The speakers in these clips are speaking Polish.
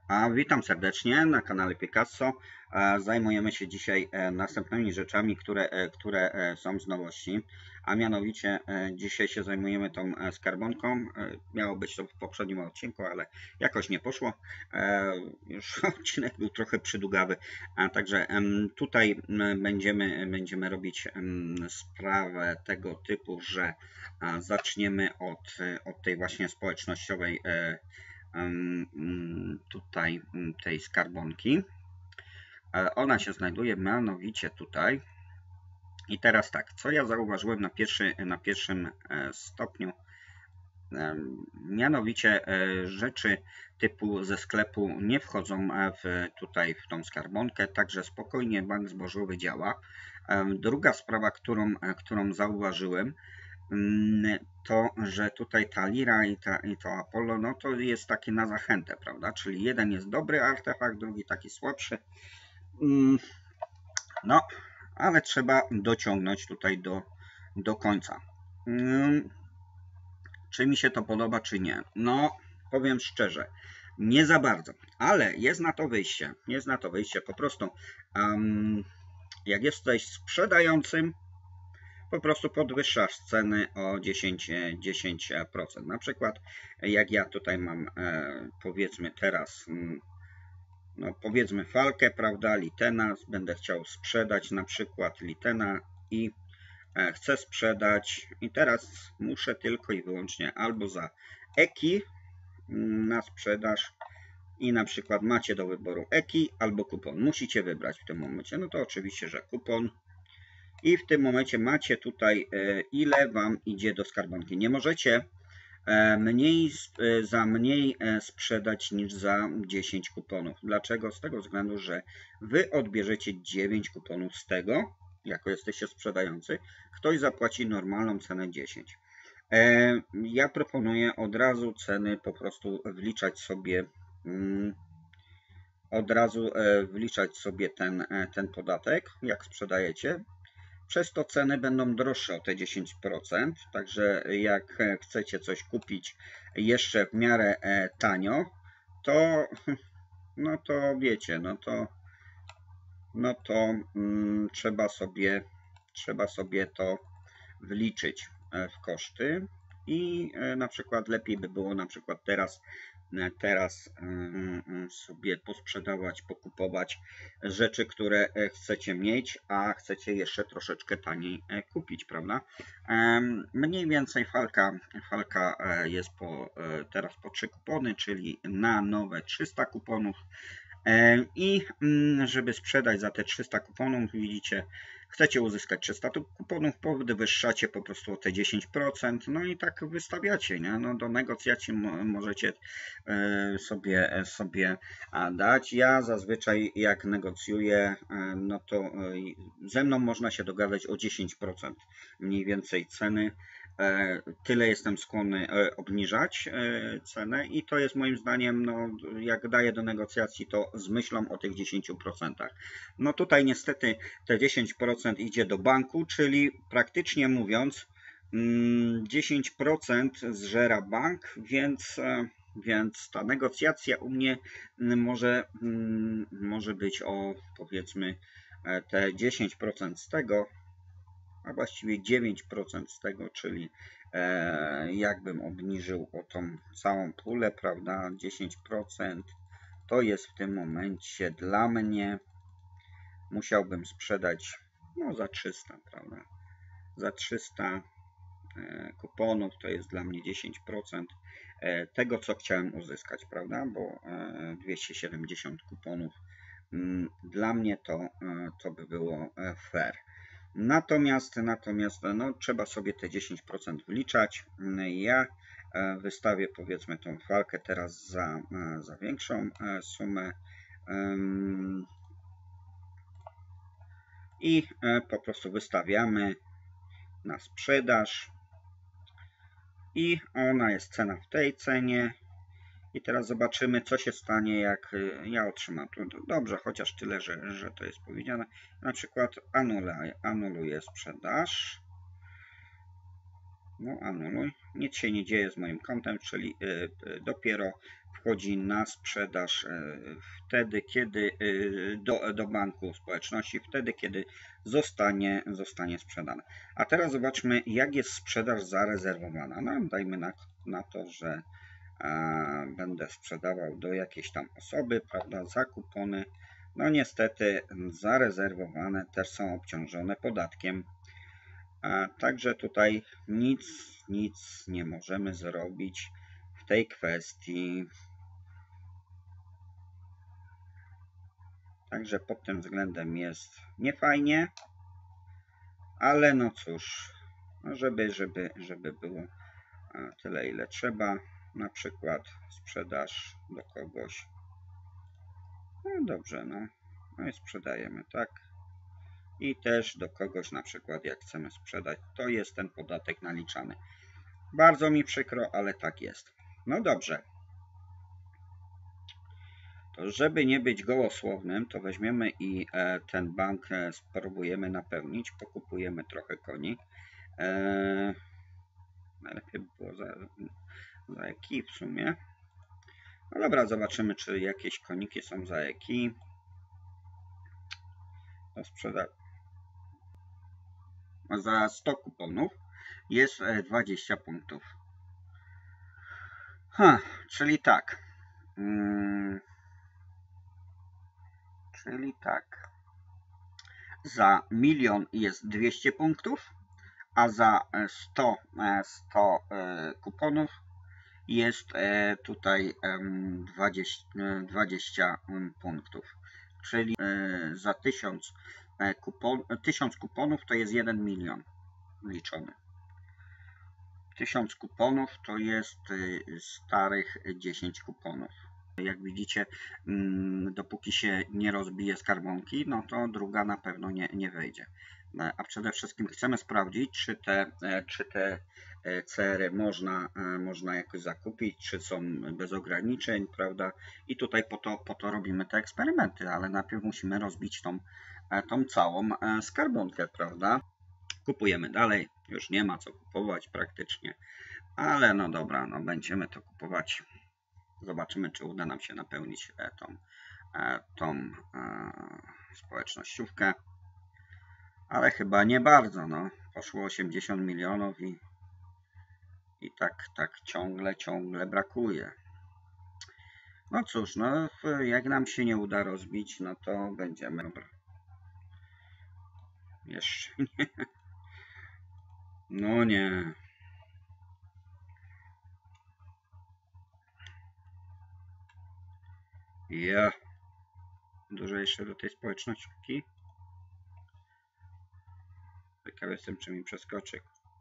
A witam serdecznie na kanale Picasso. Zajmujemy się dzisiaj następnymi rzeczami, które są z nowości. A mianowicie dzisiaj się zajmujemy tą skarbonką. Miało być to w poprzednim odcinku, ale jakoś nie poszło. Już odcinek był trochę przydługawy. Także tutaj będziemy robić sprawę tego typu, że zaczniemy od tej właśnie społecznościowej tutaj tej skarbonki. Ona się znajduje mianowicie tutaj. I teraz tak, co ja zauważyłem na pierwszym stopniu, mianowicie rzeczy typu ze sklepu nie wchodzą tutaj w tą skarbonkę, także spokojnie bank zbożowy działa. Druga sprawa, którą zauważyłem, to, że tutaj ta lira i to Apollo, no to jest takie na zachętę, prawda? Czyli jeden jest dobry artefakt, drugi taki słabszy. No, ale trzeba dociągnąć tutaj do końca. Czy mi się to podoba, czy nie? No, powiem szczerze, nie za bardzo, ale jest na to wyjście. Jest na to wyjście. Po prostu, jak jesteś sprzedającym, po prostu podwyższasz ceny o 10%. Na przykład jak ja tutaj mam, powiedzmy teraz, no powiedzmy falkę, prawda, litena, będę chciał sprzedać na przykład litena i chcę sprzedać i teraz muszę tylko i wyłącznie albo za EKI na sprzedaż i na przykład macie do wyboru EKI albo kupon. Musicie wybrać w tym momencie, no to oczywiście, że kupon. I w tym momencie macie tutaj, ile Wam idzie do skarbonki. Nie możecie za mniej sprzedać niż za 10 kuponów. Dlaczego? Z tego względu, że Wy odbierzecie 9 kuponów z tego, jako jesteście sprzedający. Ktoś zapłaci normalną cenę 10. Ja proponuję od razu ceny po prostu wliczać sobie ten podatek, jak sprzedajecie. Przez to ceny będą droższe o te 10%, także jak chcecie coś kupić jeszcze w miarę tanio, to no to wiecie, no to trzeba sobie to wliczyć w koszty i na przykład lepiej by było na przykład teraz sobie posprzedawać, pokupować rzeczy, które chcecie mieć, a chcecie jeszcze troszeczkę taniej kupić, prawda? Mniej więcej falka jest teraz po 3 kupony, czyli na nowe 300 kuponów. I żeby sprzedać za te 300 kuponów, widzicie, chcecie uzyskać 300 kuponów, podwyższacie po prostu o te 10%, no i tak wystawiacie, nie? No do negocjacji możecie sobie dać. Ja zazwyczaj jak negocjuję, no to ze mną można się dogadać o 10% mniej więcej ceny. Tyle jestem skłonny obniżać cenę i to jest moim zdaniem, no jak daję do negocjacji, to z myślą o tych 10%. No tutaj niestety te 10% idzie do banku, czyli praktycznie mówiąc 10% zżera bank, więc ta negocjacja u mnie może być o powiedzmy te 10% z tego, a właściwie 9% z tego, czyli jakbym obniżył o tą całą pulę, prawda, 10%, to jest w tym momencie dla mnie, musiałbym sprzedać no za 300, prawda, za 300 kuponów, to jest dla mnie 10% tego, co chciałem uzyskać, prawda, bo 270 kuponów dla mnie to by było fair. Natomiast no, trzeba sobie te 10% wliczać. Ja wystawię powiedzmy tą falkę teraz za większą sumę i po prostu wystawiamy na sprzedaż i ona jest cena w tej cenie. I teraz zobaczymy, co się stanie, jak ja otrzymam. Dobrze, chociaż tyle, że to jest powiedziane. Na przykład anuluję sprzedaż. No, anuluj. Nic się nie dzieje z moim kontem, czyli dopiero wchodzi na sprzedaż wtedy, kiedy do banku społeczności, wtedy, kiedy zostanie sprzedane. A teraz zobaczmy, jak jest sprzedaż zarezerwowana. No, dajmy na to, że będę sprzedawał do jakiejś tam osoby, prawda, za kupony. No niestety zarezerwowane też są obciążone podatkiem. Także tutaj nic nie możemy zrobić w tej kwestii. Także pod tym względem jest niefajnie, ale no cóż, żeby było tyle, ile trzeba, na przykład sprzedaż do kogoś. No dobrze, no i sprzedajemy, tak. I też do kogoś, na przykład jak chcemy sprzedać, to jest ten podatek naliczany. Bardzo mi przykro, ale tak jest. No dobrze. To żeby nie być gołosłownym, to weźmiemy i ten bank spróbujemy napełnić. Pokupujemy trochę koni. Najlepiej by było za eki w sumie. No dobra, zobaczymy, czy jakieś koniki są za eki. Do sprzedaży. Za 100 kuponów jest 20 punktów. Czyli tak. Czyli tak. Za 1 000 000 jest 200 punktów, a za 100 kuponów jest tutaj 20 punktów. Czyli za 1000 kuponów to jest 1 milion liczony. 1000 kuponów to jest starych 10 kuponów. Jak widzicie, dopóki się nie rozbije skarbonki, no to druga na pewno nie wejdzie. A przede wszystkim chcemy sprawdzić, czy te CR-y można jakoś zakupić, czy są bez ograniczeń, prawda? I tutaj po to robimy te eksperymenty, ale najpierw musimy rozbić tą całą skarbonkę, prawda? Kupujemy dalej, już nie ma co kupować praktycznie, ale no dobra, no będziemy to kupować. Zobaczymy, czy uda nam się napełnić tą społecznościówkę. Ale chyba nie bardzo. No. Poszło 80 milionów i tak ciągle brakuje. No cóż, no jak nam się nie uda rozbić, no to będziemy... Dobra. Jeszcze nie. No nie. Ja. Dużo jeszcze do tej społeczności. Ciekaw jestem, czy mi przeskoczy.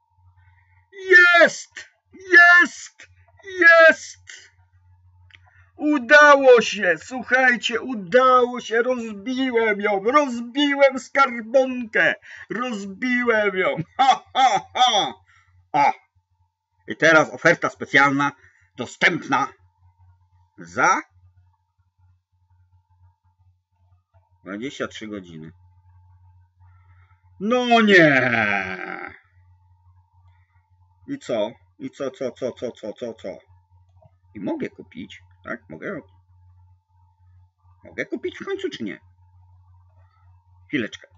Jest! Jest! Jest! Udało się! Słuchajcie, udało się! Rozbiłem ją! Rozbiłem skarbonkę! Rozbiłem ją! Ha, ha, ha! O! I teraz oferta specjalna, dostępna za 23 godziny. No nie! I co? I co? I mogę kupić, tak? Mogę kupić w końcu, czy nie? Chwileczkę.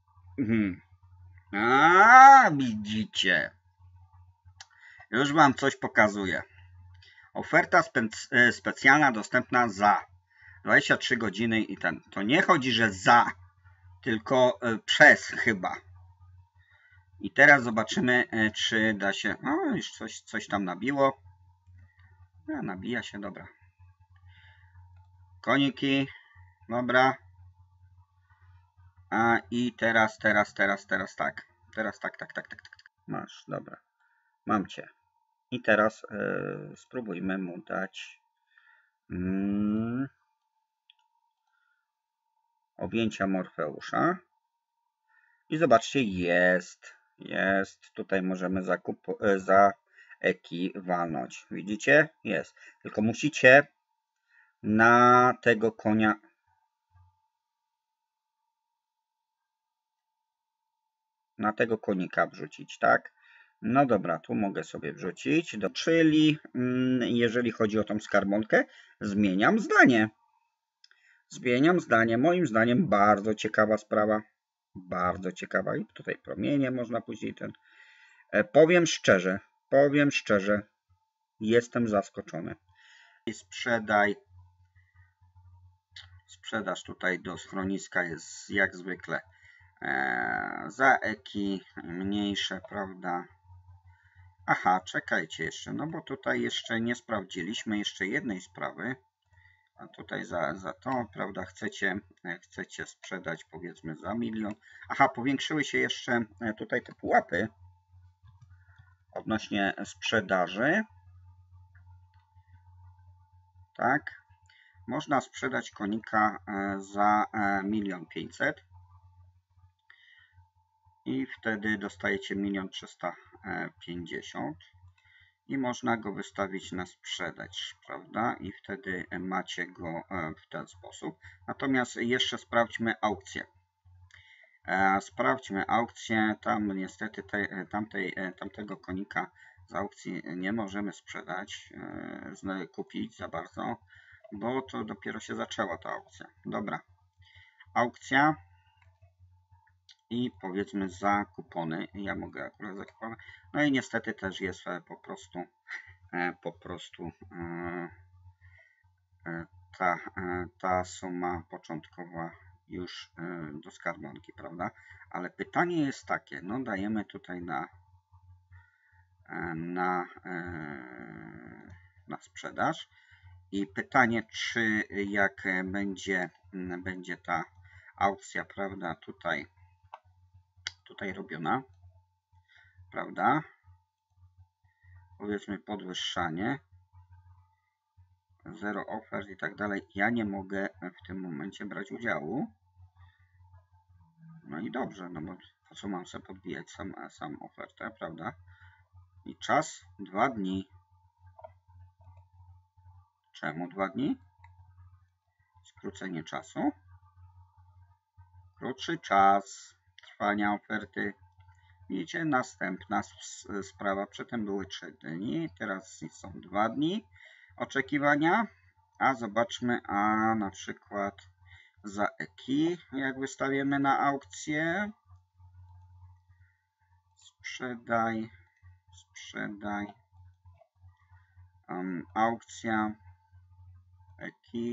A, widzicie. Już wam coś pokazuję. Oferta specjalna dostępna za 23 godziny i ten. To nie chodzi, że za, tylko przez chyba. I teraz zobaczymy, czy da się... O, już coś tam nabiło. Nabija się, dobra. Koniki. Dobra. I teraz tak. Teraz tak. Masz, dobra. Mam cię. I teraz spróbujmy mu dać objęcia Morfeusza. I zobaczcie, jest. Tutaj możemy za eki walnąć. Widzicie? Jest. Tylko musicie na tego konia... Na tego konika wrzucić, tak? No dobra, tu mogę sobie wrzucić, czyli jeżeli chodzi o tą skarbonkę, zmieniam zdanie. Zmieniam zdanie. Moim zdaniem bardzo ciekawa sprawa. Bardzo ciekawa. I tutaj promienie można później ten... Powiem szczerze, jestem zaskoczony. Sprzedaż tutaj do schroniska jest jak zwykle za eki mniejsze, prawda? Aha, czekajcie jeszcze, no bo tutaj jeszcze nie sprawdziliśmy jeszcze jednej sprawy. A tutaj za to, prawda, chcecie sprzedać powiedzmy za 1 000 000. Aha, powiększyły się jeszcze tutaj te pułapy odnośnie sprzedaży. Tak, można sprzedać konika za 1 500 000 i wtedy dostajecie 1 350 000 i można go wystawić na sprzedaż, prawda? I wtedy macie go w ten sposób. Natomiast jeszcze sprawdźmy aukcję. Sprawdźmy aukcję. Tam niestety tamtego konika z aukcji nie możemy sprzedać, kupić za bardzo, bo to dopiero się zaczęła ta aukcja. Dobra. Aukcja. I powiedzmy za kupony. Ja mogę akurat za kupony. No i niestety też jest po prostu ta suma początkowa już do skarbonki, prawda? Ale pytanie jest takie, no dajemy tutaj na sprzedaż i pytanie, czy jak będzie ta aukcja, prawda, tutaj robiona, prawda? Powiedzmy podwyższanie, 0 ofert i tak dalej. Ja nie mogę w tym momencie brać udziału. No i dobrze, no bo po co mam sobie podbijać sam ofertę, prawda? I czas 2 dni. Czemu 2 dni? Skrócenie czasu. Krótszy czas trwania oferty. Widzicie, następna sprawa. Przedtem były 3 dni, teraz są 2 dni oczekiwania. A zobaczmy, a na przykład za eki, jak wystawimy na aukcję. Sprzedaj. Aukcja. Eki.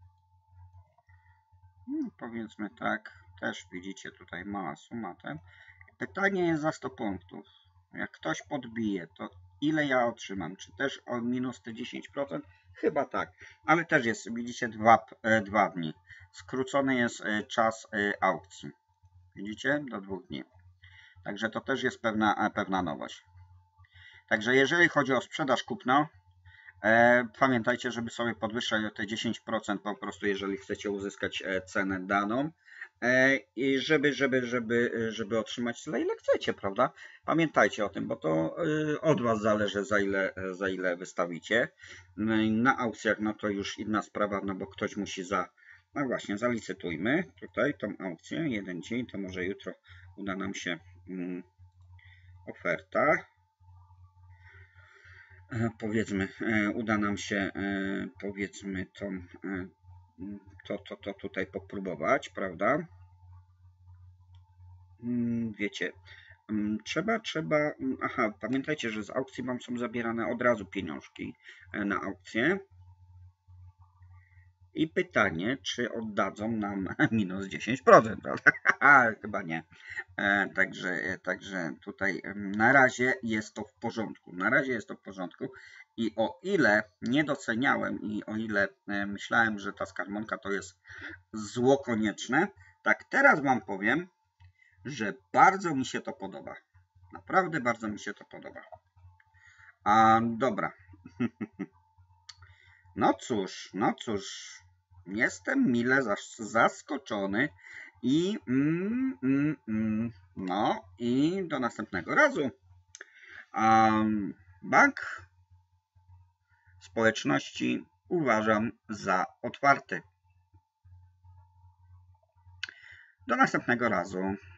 Powiedzmy tak, też widzicie tutaj mała suma. Pytanie jest za 100 punktów. Jak ktoś podbije, to ile ja otrzymam? Czy też o minus te 10%? Chyba tak, ale też jest, widzicie, 2 dni. Skrócony jest czas aukcji. Widzicie? Do 2 dni. Także to też jest pewna nowość. Także jeżeli chodzi o sprzedaż kupno, pamiętajcie, żeby sobie podwyższać o te 10% po prostu, jeżeli chcecie uzyskać cenę daną. I żeby otrzymać tyle, ile chcecie, prawda? Pamiętajcie o tym, bo to od Was zależy, za ile wystawicie. Na aukcjach, no to już inna sprawa, no bo ktoś musi no właśnie, zalicytujmy tutaj tą aukcję, 1 dzień, to może jutro uda nam się oferta. Powiedzmy, uda nam się, powiedzmy, to tutaj popróbować, prawda? Wiecie, trzeba, aha, pamiętajcie, że z aukcji Wam są zabierane od razu pieniążki na aukcję. I pytanie, czy oddadzą nam minus 10%, prawda? Chyba nie. Także tutaj na razie jest to w porządku. I o ile nie doceniałem i o ile myślałem, że ta skarbonka to jest zło konieczne, tak teraz Wam powiem, że bardzo mi się to podoba. Naprawdę bardzo mi się to podoba. Dobra. No cóż. Jestem mile zaskoczony i no i do następnego razu. Bank Społeczności uważam za otwarty. Do następnego razu.